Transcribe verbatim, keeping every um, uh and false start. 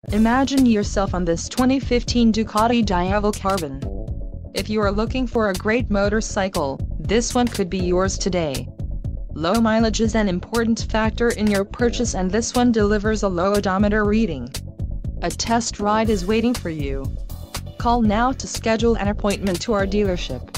Imagine yourself on this twenty fifteen Ducati DIAVEL Carbon. If you are looking for a great motorcycle, this one could be yours today. Low mileage is an important factor in your purchase, and this one delivers a low odometer reading. A test ride is waiting for you. Call now to schedule an appointment to our dealership.